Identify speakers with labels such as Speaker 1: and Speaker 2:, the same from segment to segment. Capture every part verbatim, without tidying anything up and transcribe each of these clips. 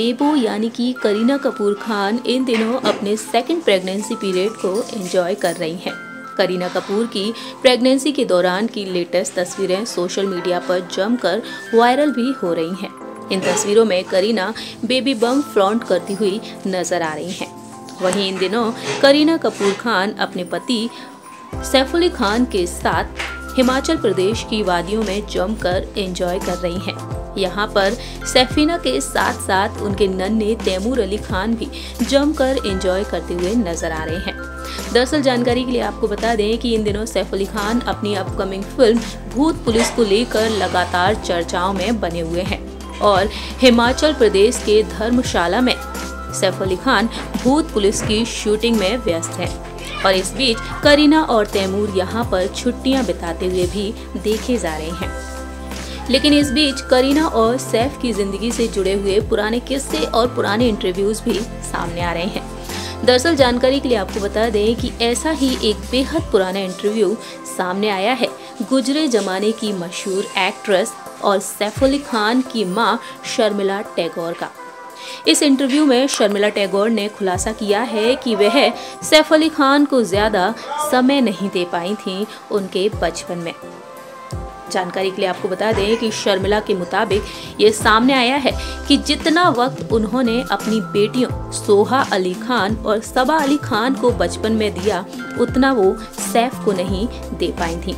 Speaker 1: बेबो यानी कि करीना कपूर खान इन दिनों अपने सेकंड प्रेगनेंसी पीरियड को एंजॉय कर रही हैं। करीना कपूर की प्रेगनेंसी के दौरान की लेटेस्ट तस्वीरें सोशल मीडिया पर जमकर वायरल भी हो रही हैं। इन तस्वीरों में करीना बेबी बम फ्लॉन्ट करती हुई नजर आ रही हैं। वहीं इन दिनों करीना कपूर खान अपने पति सैफ अली खान के साथ हिमाचल प्रदेश की वादियों में जमकर एंजॉय कर रही हैं। यहाँ पर सैफीना के साथ साथ उनके नन्हे तैमूर अली खान भी जमकर एंजॉय करते हुए नजर आ रहे हैं। दरअसल जानकारी के लिए आपको बता दें कि इन दिनों सैफ अली खान अपनी अपकमिंग फिल्म भूत पुलिस को लेकर लगातार चर्चाओं में बने हुए हैं और हिमाचल प्रदेश के धर्मशाला में सैफ अली खान भूत पुलिस की शूटिंग में व्यस्त हैं। और इस बीच करीना और तैमूर यहाँ पर छुट्टियां बिताते हुए भी देखे जा रहे हैं। लेकिन इस बीच करीना और सैफ की जिंदगी से जुड़े हुए पुराने किस्से और पुराने इंटरव्यूज भी सामने आ रहे हैं। दरअसल जानकारी के लिए आपको बता दें कि ऐसा ही एक बेहद पुराना इंटरव्यू सामने आया है गुजरे जमाने की मशहूर एक्ट्रेस और सैफ अली खान की मां शर्मिला टैगोर का। इस इंटरव्यू में शर्मिला टैगोर ने खुलासा किया है कि वह सैफ अली खान को ज्यादा समय नहीं दे पाई थीं उनके बचपन में। जानकारी के लिए आपको बता दें कि शर्मिला के मुताबिक ये सामने आया है कि जितना वक्त उन्होंने अपनी बेटियों सोहा अली खान और सबा अली खान को बचपन में दिया उतना वो सैफ को नहीं दे पाई थीं।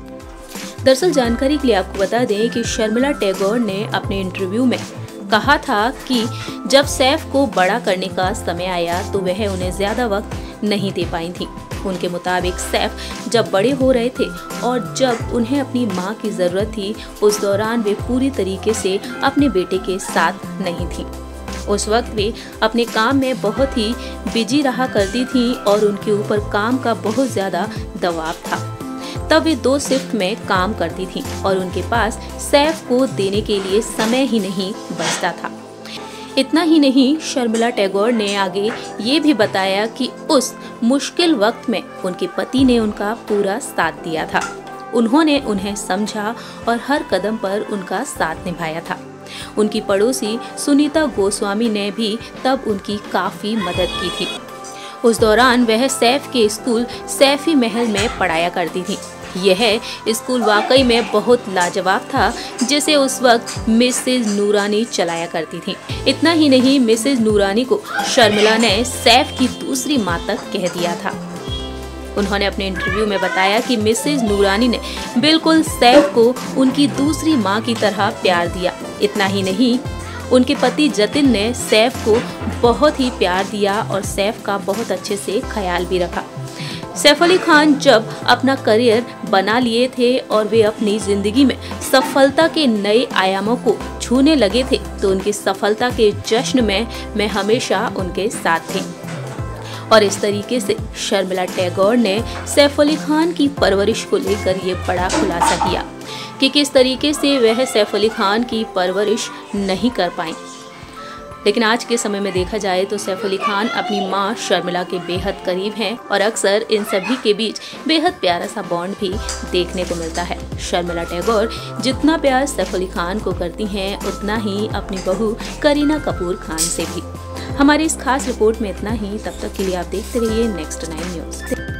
Speaker 1: दरअसल जानकारी के लिए आपको बता दें कि शर्मिला टैगोर ने अपने इंटरव्यू में कहा था कि जब सैफ को बड़ा करने का समय आया तो वह उन्हें ज्यादा वक्त नहीं दे पाई थी। उनके मुताबिक सैफ जब बड़े हो रहे थे और जब उन्हें अपनी मां की जरूरत थी उस दौरान वे पूरी तरीके से अपने बेटे के साथ नहीं थी। उस वक्त वे अपने काम में बहुत ही बिजी रहा करती थी और उनके ऊपर काम का बहुत ज्यादा दबाव था। तब वे दो शिफ्ट में काम करती थी और उनके पास सैफ को देने के लिए समय ही नहीं बचता था। इतना ही नहीं, शर्मिला टैगोर ने आगे ये भी बताया कि उस मुश्किल वक्त में उनके पति ने उनका पूरा साथ दिया था। उन्होंने उन्हें समझा और हर कदम पर उनका साथ निभाया था। उनकी पड़ोसी सुनीता गोस्वामी ने भी तब उनकी काफी मदद की थी। उस दौरान वह सैफ के स्कूल सैफी महल में पढ़ाया करती थी। यह स्कूल वाकई में बहुत लाजवाब था जिसे उस वक्त मिसेज नूरानी चलाया करती थी। इतना ही नहीं, मिसेज नूरानी को शर्मिला ने सैफ की दूसरी मां तक कह दिया था। उन्होंने अपने इंटरव्यू में बताया कि मिसेज नूरानी ने बिल्कुल सैफ को उनकी दूसरी मां की तरह प्यार दिया। इतना ही नहीं, उनके पति जतिन ने सैफ को बहुत ही प्यार दिया और सैफ का बहुत अच्छे से ख्याल भी रखा। सैफ अली खान जब अपना करियर बना लिए थे और वे अपनी जिंदगी में सफलता के नए आयामों को छूने लगे थे तो उनकी सफलता के जश्न में मैं हमेशा उनके साथ थी। और इस तरीके से शर्मिला टैगोर ने सैफ अली खान की परवरिश को लेकर ये बड़ा खुलासा किया कि किस तरीके से वह सैफ अली खान की परवरिश नहीं कर पाए। लेकिन आज के समय में देखा जाए तो सैफ अली खान अपनी मां शर्मिला के बेहद करीब हैं और अक्सर इन सभी के बीच बेहद प्यारा सा बॉन्ड भी देखने को मिलता है। शर्मिला टैगोर जितना प्यार सैफ अली खान को करती हैं उतना ही अपनी बहू करीना कपूर खान से भी। हमारी इस खास रिपोर्ट में इतना ही। तब तक के लिए आप देखते रहिए नेक्स्ट नाइन न्यूज़।